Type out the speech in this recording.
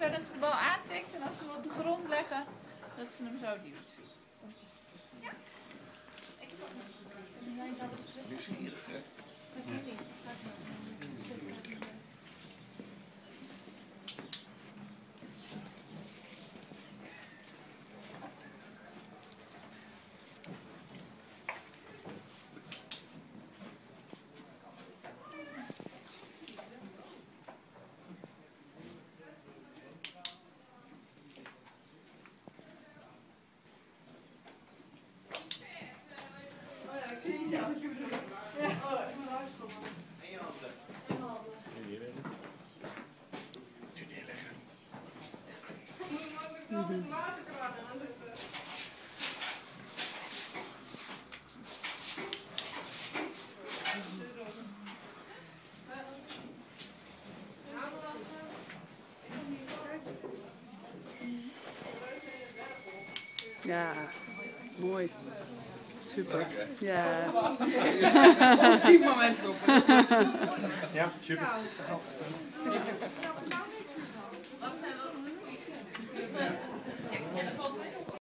zover dat ze de bal aantikt en als ze hem op de grond leggen, dat ze hem zo duwt. Ja. Nieuwsgierig, hè? Ja, dat je bedoelt. Oh, ik moet naar huis komen. En je handen. Nu neerleggen. Nu neerleggen. Ik moet een waterkraan aanzetten. Ja, mooi. Super. Leuk, hè? Ja. Positief moment stoppen. Ja, super. Wat zijn wel de